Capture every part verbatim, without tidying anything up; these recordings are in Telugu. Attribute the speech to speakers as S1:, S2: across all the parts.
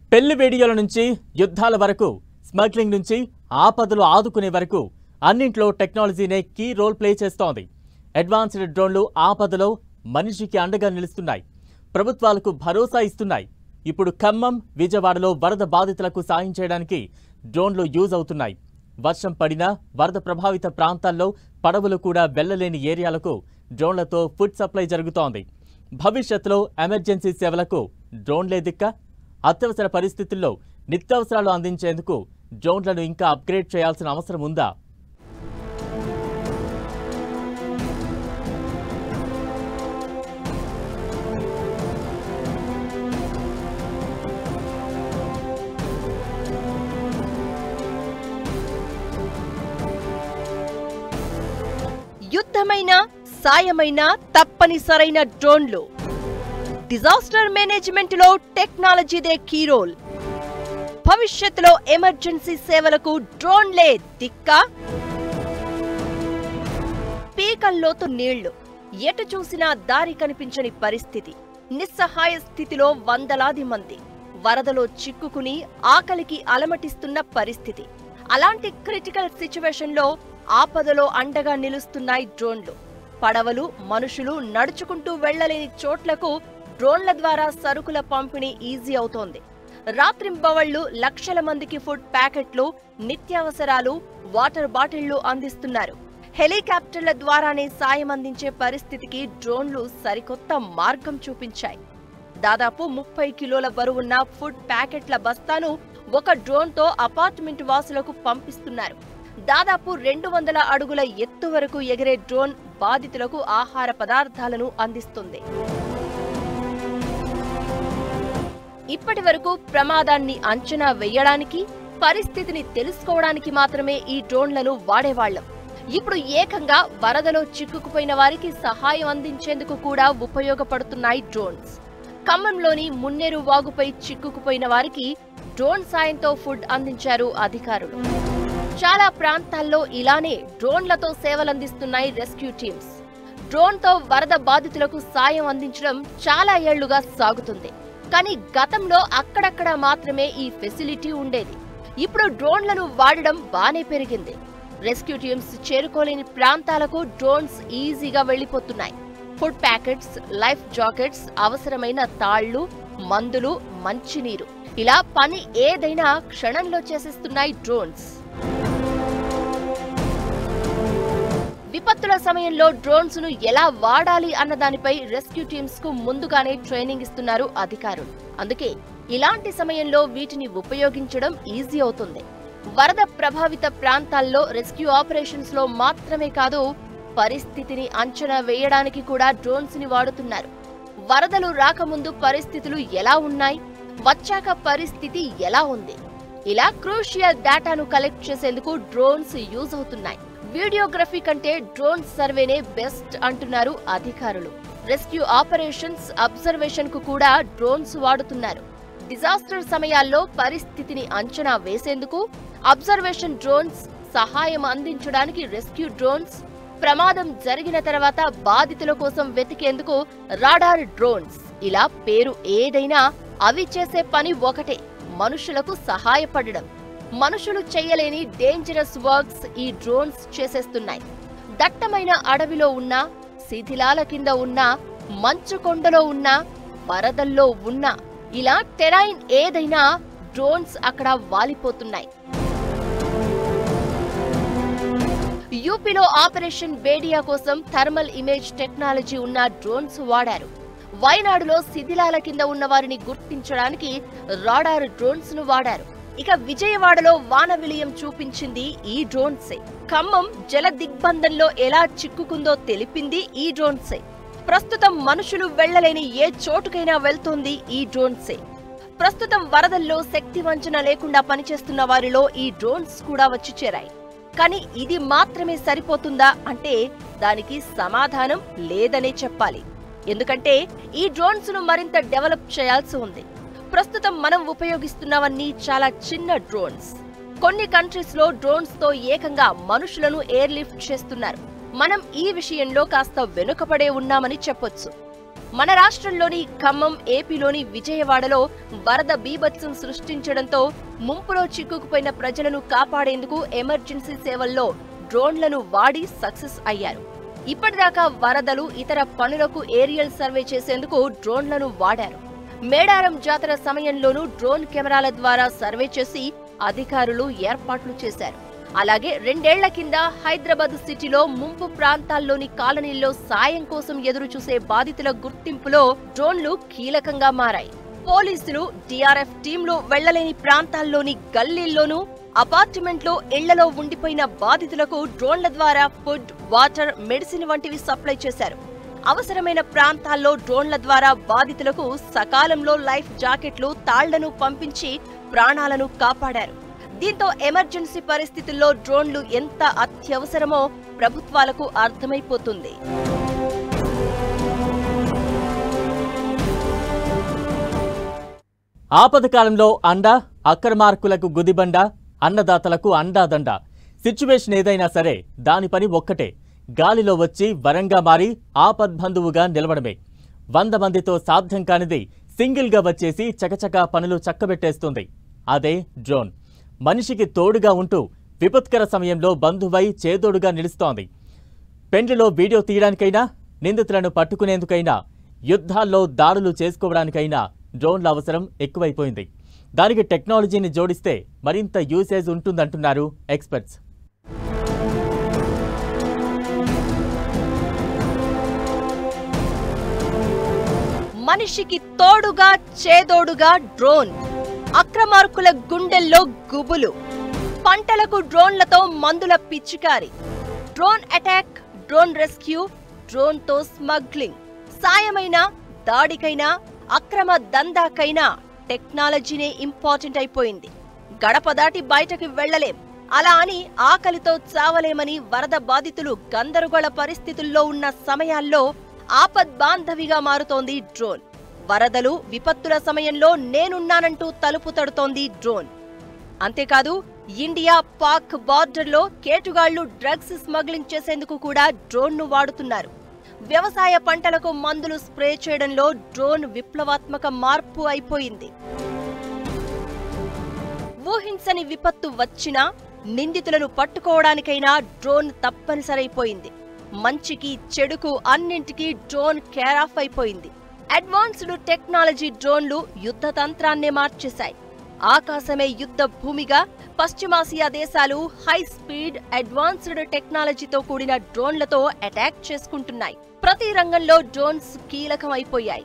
S1: పెళ్లి వీడియోల నుంచి యుద్ధాల వరకు స్మగ్లింగ్ నుంచి ఆపదలు ఆదుకునే వరకు అన్నింట్లో టెక్నాలజీనే కీ రోల్ ప్లే చేస్తోంది. అడ్వాన్స్డ్ డ్రోన్లు ఆపదలో మనిషికి అండగా నిలుస్తున్నాయి, ప్రభుత్వాలకు భరోసా ఇస్తున్నాయి. ఇప్పుడు ఖమ్మం, విజయవాడలో వరద బాధితులకు సాయం చేయడానికి డ్రోన్లు యూజ్ అవుతున్నాయి. వర్షం పడినా వరద ప్రభావిత ప్రాంతాల్లో పడవలు కూడా వెళ్లలేని ఏరియాలకు డ్రోన్లతో ఫుడ్ సప్లై జరుగుతోంది. భవిష్యత్తులో ఎమర్జెన్సీ సేవలకు డ్రోన్లే దిక్క. అత్యవసర పరిస్థితుల్లో నిత్యావసరాలు అందించేందుకు డ్రోన్లను ఇంకా అప్గ్రేడ్ చేయాల్సిన అవసరం ఉందా?
S2: యుద్ధమైన సాయమైన తప్పనిసరైన డ్రోన్లు. డిజాస్టర్ మేనేజ్మెంట్ లో టెక్నాలజీదే కీ రోల్. భవిష్యత్తులో ఎమర్జెన్సీ సేవలకు డ్రోన్లే దిక్క. పీకల్లోతు నీళ్లు, ఎటు చూసినా దారి కనిపించని పరిస్థితి. నిస్సహాయ స్థితిలో వందలాది మంది వరదలో చిక్కుకుని ఆకలికి అలమటిస్తున్న పరిస్థితి. అలాంటి క్రిటికల్ సిచ్యువేషన్ లో ఆపదలో అండగా నిలుస్తున్నాయి డ్రోన్లు. పడవలు, మనుషులు నడుచుకుంటూ వెళ్లలేని చోట్లకు డ్రోన్ల ద్వారా సరుకుల పంపిణీ ఈజీ అవుతోంది. రాత్రింబవళ్లు లక్షల మందికి ఫుడ్ ప్యాకెట్లు, నిత్యావసరాలు, వాటర్ బాటిళ్లు అందిస్తున్నారు. హెలికాప్టర్ల ద్వారానే సాయం అందించే పరిస్థితికి డ్రోన్లు సరికొత్త మార్గం చూపించాయి. దాదాపు ముప్పై కిలోల బరువున్న ఫుడ్ ప్యాకెట్ల బస్తాను ఒక డ్రోన్తో అపార్ట్మెంట్ వాసులకు పంపిస్తున్నారు. దాదాపు రెండు వందల అడుగుల ఎత్తు వరకు ఎగిరే డ్రోన్ బాధితులకు ఆహార పదార్థాలను అందిస్తుంది. ఇప్పటి వరకు ప్రమాదాన్ని అంచనా వేయడానికి, పరిస్థితిని తెలుసుకోవడానికి మాత్రమే ఈ డ్రోన్లను వాడేవాళ్లం. ఇప్పుడు ఏకంగా వరదలో చిక్కుకుపోయిన వారికి సహాయం అందించేందుకు కూడా ఉపయోగపడుతున్నాయి డ్రోన్స్. ఖమ్మంలోని మున్నేరు వాగుపై చిక్కుకుపోయిన వారికి డ్రోన్ సాయంతో ఫుడ్ అందించారు అధికారులు. చాలా ప్రాంతాల్లో ఇలానే డ్రోన్లతో సేవలందిస్తున్నాయి రెస్క్యూ టీమ్స్. డ్రోన్తో వరద బాధితులకు సాయం అందించడం చాలా ఏళ్లుగా సాగుతుంది. కానీ గతంలో అక్కడక్కడ మాత్రమే ఈ ఫెసిలిటీ ఉండేది. ఇప్పుడు డ్రోన్లను వాడడం బానే పెరిగింది. రెస్క్యూ టీమ్స్ చేరుకోలేని ప్రాంతాలకు డ్రోన్స్ ఈజీగా వెళ్లిపోతున్నాయి. ఫుడ్ ప్యాకెట్స్, లైఫ్ జాకెట్స్, అవసరమైన తాళ్లు, మందులు, మంచినీరు, ఇలా పని ఏదైనా క్షణంలో చేసేస్తున్నాయి డ్రోన్స్. విపత్తుల సమయంలో డ్రోన్స్ ను ఎలా వాడాలి అన్న దానిపై రెస్క్యూ టీమ్స్ కు ముందుగానే ట్రైనింగ్ ఇస్తున్నారు అధికారులు. అందుకే ఇలాంటి సమయంలో వీటిని ఉపయోగించడం ఈజీ అవుతుంది. వరద ప్రభావిత ప్రాంతాల్లో రెస్క్యూ ఆపరేషన్స్ లో మాత్రమే కాదు, పరిస్థితిని అంచనా వేయడానికి కూడా డ్రోన్స్ ని వాడుతున్నారు. వరదలు రాకముందు పరిస్థితులు ఎలా ఉన్నాయి, వచ్చాక పరిస్థితి ఎలా ఉంది, ఇలా క్రూషియల్ డేటాను కలెక్ట్ చేసేందుకు డ్రోన్స్ యూజ్ అవుతున్నాయి. వీడియోగ్రఫీ కంటే డ్రోన్ సర్వేనే బెస్ట్ అంటున్నారు అధికారులు. రెస్క్యూ ఆపరేషన్స్, అబ్జర్వేషన్ కు కూడా డ్రోన్స్ వాడుతున్నారు. డిజాస్టర్ సమయాల్లో పరిస్థితిని అంచనా వేసేందుకు అబ్జర్వేషన్ డ్రోన్స్, సహాయం అందించడానికి రెస్క్యూ డ్రోన్స్, ప్రమాదం జరిగిన తర్వాత బాధితుల కోసం వెతికేందుకు రాడార్ డ్రోన్స్. ఇలా పేరు ఏదైనా అవి చేసే పని ఒకటే, మనుషులకు సహాయపడడం. మనుషులు చేయలేని డేంజరస్ వర్క్స్ ఈ డ్రోన్స్ చేసేస్తున్నాయి. దట్టమైన అడవిలో ఉన్నా, శిథిలాల కింద ఉన్నా, మంచు కొండలో ఉన్నా, వరదల్లో ఉన్నా, ఇలా టెరైన్ ఏదైనా డ్రోన్స్ అక్కడ వాలిపోతున్నాయి. యూపీలో ఆపరేషన్ బేడియా కోసం థర్మల్ ఇమేజ్ టెక్నాలజీ ఉన్న డ్రోన్స్ వాడారు. వయనాడులో శిథిలాల కింద ఉన్న వారిని గుర్తించడానికి రాడార్ డ్రోన్స్ ను వాడారు. ఇక విజయవాడలో వాన విలయం చూపించింది ఈ డ్రోన్సే. ఖమ్మం జల దిగ్బంధంలో ఎలా చిక్కుకుందో తెలిపింది ఈ డ్రోన్సే. ప్రస్తుతం మనుషులు వెళ్లలేని ఏ చోటుకైనా వెళ్తోంది ఈ డ్రోన్సే. ప్రస్తుతం వరదల్లో శక్తి వంచన లేకుండా పనిచేస్తున్న వారిలో ఈ డ్రోన్స్ కూడా వచ్చి చేరాయి. కానీ ఇది మాత్రమే సరిపోతుందా అంటే దానికి సమాధానం లేదనే చెప్పాలి. ఎందుకంటే ఈ డ్రోన్స్ ను మరింత డెవలప్ చేయాల్సి ఉంది. ప్రస్తుతం మనం ఉపయోగిస్తున్నవన్నీ చాలా చిన్న డ్రోన్స్. కొన్ని కంట్రీస్ లో డ్రోన్స్ తో ఏకంగా మనుషులను ఎయిర్ లిఫ్ట్ చేస్తున్నారు. మనం ఈ విషయంలో కాస్త వెనుకబడే ఉన్నామని చెప్పొచ్చు. మన రాష్ట్రంలోని ఖమ్మం, ఏపీలోని విజయవాడలో వరద బీభత్సం సృష్టించడంతో ముంపులో చిక్కుకుపోయిన ప్రజలను కాపాడేందుకు ఎమర్జెన్సీ సేవల్లో డ్రోన్లను వాడి సక్సెస్ అయ్యారు. ఇప్పటిదాకా వరదలు, ఇతర పనులకు ఏరియల్ సర్వే చేసేందుకు డ్రోన్లను వాడారు. మేడారం జాతర సమయంలోనూ డ్రోన్ కెమెరాల ద్వారా సర్వే చేసి అధికారులు ఏర్పాట్లు చేశారు. అలాగే రెండేళ్ల కింద హైదరాబాద్ సిటీలో ముంపు ప్రాంతాల్లోని కాలనీల్లో సాయం కోసం ఎదురు చూసే బాధితుల గుర్తింపులో డ్రోన్లు కీలకంగా మారాయి. పోలీసులు, డీఆర్ఎఫ్ టీంలు వెళ్లలేని ప్రాంతాల్లోని గల్లీల్లోనూ, అపార్ట్మెంట్లో, ఇళ్లలో ఉండిపోయిన బాధితులకు డ్రోన్ల ద్వారా ఫుడ్, వాటర్, మెడిసిన్ వంటివి సప్లై చేశారు. అవసరమైన ప్రాంతాల్లో డ్రోన్ల ద్వారా బాధితులకు సకాలంలో లైఫ్ జాకెట్లు, తాళ్లను పంపించి ప్రాణాలను కాపాడారు. దీంతో ఎమర్జెన్సీ పరిస్థితుల్లో డ్రోన్లు ఎంత అత్యవసరమో ప్రభుత్వాలకు అర్థమైపోతుంది.
S1: ఆపద కాలంలో అండ, అక్రమార్కులకు గుదిబండ, అన్నదాతలకు అండాదండ. సిచ్యువేషన్ ఏదైనా సరే దాని పని ఒక్కటే, గాలిలో వచ్చి వరంగా మారి ఆపద్బంధువుగా నిలవడమే. వంద మందితో సాధ్యం కానిది సింగిల్గా వచ్చేసి చకచకా పనులు చక్కబెట్టేస్తుంది. అదే డ్రోన్. మనిషికి తోడుగా ఉంటూ విపత్కర సమయంలో బంధువై చేదోడుగా నిలుస్తోంది. పెండ్లిలో వీడియో తీయడానికైనా, నిందితులను పట్టుకునేందుకైనా, యుద్ధాల్లో దాడులు చేసుకోవడానికైనా డ్రోన్ల అవసరం ఎక్కువైపోయింది. దానికి టెక్నాలజీని జోడిస్తే మరింత యూసేజ్ ఉంటుందంటున్నారు ఎక్స్పర్ట్స్.
S2: మనిషికి తోడుగా, చేదోడుగా డ్రోన్. అక్రమార్కుల గుండెల్లో గుబులు. పంటలకు డ్రోన్లతో మందుల పిచికారి. Drone attack, drone rescue, drone తో స్మగ్లింగ్. సాయమైనా, దాడికైనా, అక్రమ దందాకైనా టెక్నాలజీనే ఇంపార్టెంట్ అయిపోయింది. గడప దాటి బయటకి వెళ్లలేం, అలా అని ఆకలితో చావలేమని వరద బాధితులు గందరగోళ పరిస్థితుల్లో ఉన్న సమయాల్లో ఆపద్బాంధవిగా మారుతోంది డ్రోన్. వరదలు, విపత్తుల సమయంలో నేనున్నానంటూ తలుపు తడుతోంది డ్రోన్. అంతేకాదు, ఇండియా పాక్ బార్డర్లో కేటుగాళ్లు డ్రగ్స్ స్మగ్లింగ్ చేసేందుకు కూడా డ్రోన్ను వాడుతున్నారు. వ్యవసాయ పంటలకు మందులు స్ప్రే చేయడంలో డ్రోన్ విప్లవాత్మక మార్పు అయిపోయింది. ఊహించని విపత్తు వచ్చినా, నిందితులను పట్టుకోవడానికైనా డ్రోన్ తప్పనిసరైపోయింది. మంచికి, చెడుకు అన్నింటికీ డ్రోన్ కేర్ ఆఫ్ అయిపోయింది. అడ్వాన్స్డ్ టెక్నాలజీ డ్రోన్లు యుద్ధ తంత్రాన్నే మార్చేశాయి. ఆకాశమే యుద్ధ భూమిగా పశ్చిమాసియా దేశాలు హై స్పీడ్, అడ్వాన్స్డ్ టెక్నాలజీతో కూడిన డ్రోన్లతో అటాక్ చేసుకుంటున్నాయి. ప్రతి రంగంలో డ్రోన్స్ కీలకమైపోయాయి.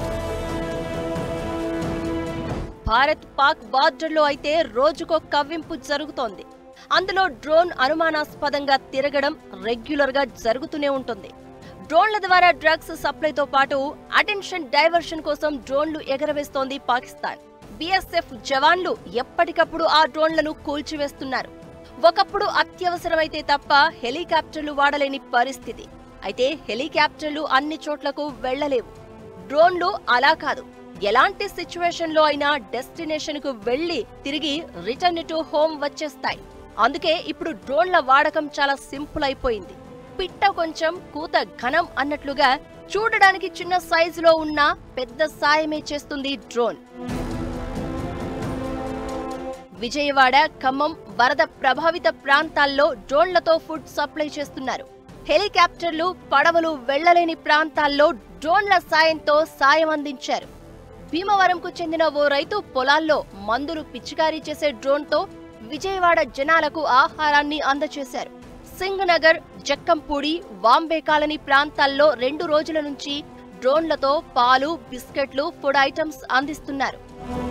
S2: భారత్ పాక్ బార్డర్లో అయితే రోజుకో కవ్వింపు జరుగుతోంది. అందులో డ్రోన్ అనుమానాస్పదంగా తిరగడం రెగ్యులర్ గా జరుగుతూనే ఉంటుంది. డ్రోన్ల ద్వారా డ్రగ్స్ సప్లైతో పాటు అటెన్షన్ డైవర్షన్ కోసం డ్రోన్లు ఎగరవేస్తోంది పాకిస్తాన్. బీఎస్ఎఫ్ జవాన్లు ఎప్పటికప్పుడు ఆ డ్రోన్లను కూల్చివేస్తున్నారు. ఒకప్పుడు అత్యవసరమైతే తప్ప హెలికాప్టర్లు వాడలేని పరిస్థితి. అయితే హెలికాప్టర్లు అన్ని చోట్లకు వెళ్లలేవు. డ్రోన్లు అలా కాదు, ఎలాంటి సిచ్యువేషన్ లో అయినా డెస్టినేషన్ కు వెళ్లి తిరిగి రిటర్న్ టు హోమ్ వచ్చేస్తాయి. అందుకే ఇప్పుడు డ్రోన్ల వాడకం చాలా సింపుల్ అయిపోయింది. పిట్ట కొంచెం, కూత ఘనం అన్నట్లుగా చూడడానికి చిన్న సైజులో ఉన్న పెద్ద సాయమే చేస్తుంది డ్రోన్. విజయవాడ, ఖమ్మం వరద ప్రభావిత ప్రాంతాల్లో డ్రోన్లతో ఫుడ్ సప్లై చేస్తున్నారు. హెలికాప్టర్లు, పడవలు వెళ్లలేని ప్రాంతాల్లో డ్రోన్ల సాయంతో సాయం అందించారు. భీమవరంకు చెందిన ఓ రైతు పొలాల్లో మందులు పిచికారీ చేసే డ్రోన్తో విజయవాడ జనాలకు ఆహారాన్ని అందజేశారు. సింగ్ నగర్, జక్కంపూడి, వాంబే కాలనీ ప్రాంతాల్లో రెండు రోజుల నుంచి డ్రోన్లతో పాలు, బిస్కెట్లు, ఫుడ్ ఐటమ్స్ అందిస్తున్నారు.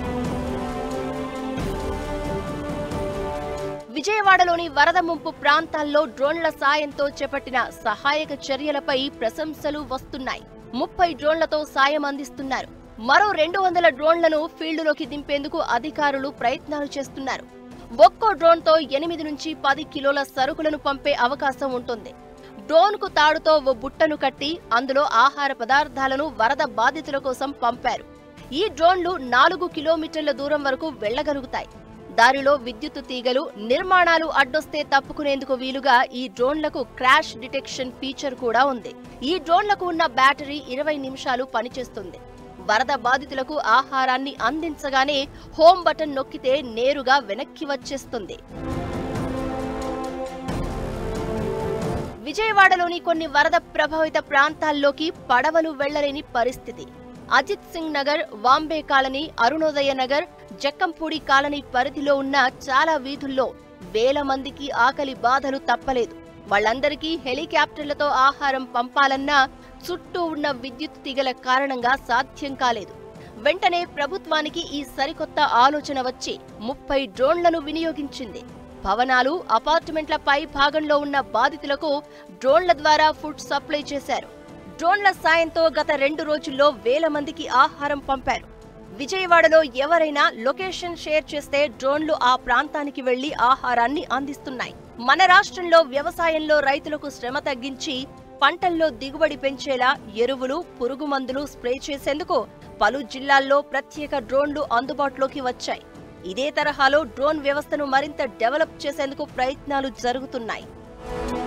S2: విజయవాడలోని వరద ముంపు ప్రాంతాల్లో డ్రోన్ల సాయంతో చేపట్టిన సహాయక చర్యలపై ప్రశంసలు వస్తున్నాయి. ముప్పై డ్రోన్లతో సాయం అందిస్తున్నారు. మరో రెండు వందల డ్రోన్లను ఫీల్డులోకి దింపేందుకు అధికారులు ప్రయత్నాలు చేస్తున్నారు. ఒక్కో డ్రోన్తో ఎనిమిది నుంచి పది కిలోల సరుకులను పంపే అవకాశం ఉంటుంది. డ్రోన్కు తాడుతో ఓ బుట్టను కట్టి అందులో ఆహార పదార్థాలను వరద బాధితుల కోసం పంపారు. ఈ డ్రోన్లు నాలుగు కిలోమీటర్ల దూరం వరకు వెళ్లగలుగుతాయి. దారిలో విద్యుత్తు తీగలు, నిర్మాణాలు అడ్డొస్తే తప్పుకునేందుకు వీలుగా ఈ డ్రోన్లకు క్రాష్ డిటెక్షన్ ఫీచర్ కూడా ఉంది. ఈ డ్రోన్లకు ఉన్న బ్యాటరీ ఇరవై నిమిషాలు పనిచేస్తుంది. వరద బాధితులకు ఆహారాన్ని అందించగానే హోమ్ బటన్ నొక్కితే నేరుగా వెనక్కి వచ్చేస్తుంది. విజయవాడలోని కొన్ని వరద ప్రభావిత ప్రాంతాల్లోకి పడవలు వెళ్లలేని పరిస్థితి. అజిత్ సింగ్ నగర్, వాంబే కాలనీ, అరుణోదయ నగర్, జక్కంపూడి కాలనీ పరిధిలో ఉన్న చాలా వీధుల్లో వేల మందికి ఆకలి బాధలు తప్పలేదు. వాళ్ళందరికీ హెలికాప్టర్లతో ఆహారం పంపాలన్నా చుట్టూ ఉన్న విద్యుత్ తీగల కారణంగా సాధ్యం కాలేదు. వెంటనే ప్రభుత్వానికి ఈ సరికొత్త ఆలోచన వచ్చి ముప్పై డ్రోన్లను వినియోగించింది. భవనాలు, అపార్ట్మెంట్ల పై భాగంలో ఉన్న బాధితులకు డ్రోన్ల ద్వారా ఫుడ్ సప్లై చేశారు. డ్రోన్ల సాయంతో గత రెండు రోజుల్లో వేల మందికి ఆహారం పంపారు. విజయవాడలో ఎవరైనా లొకేషన్ షేర్ చేస్తే డ్రోన్లు ఆ ప్రాంతానికి వెళ్లి ఆహారాన్ని అందిస్తున్నాయి. మన రాష్ట్రంలో వ్యవసాయంలో రైతులకు శ్రమ తగ్గించి పంటల్లో దిగుబడి పెంచేలా ఎరువులు, పురుగు మందులు స్ప్రే చేసేందుకు పలు జిల్లాల్లో ప్రత్యేక డ్రోన్లు అందుబాటులోకి వచ్చాయి. ఇదే తరహాలో డ్రోన్ వ్యవస్థను మరింత డెవలప్ చేసేందుకు ప్రయత్నాలు జరుగుతున్నాయి.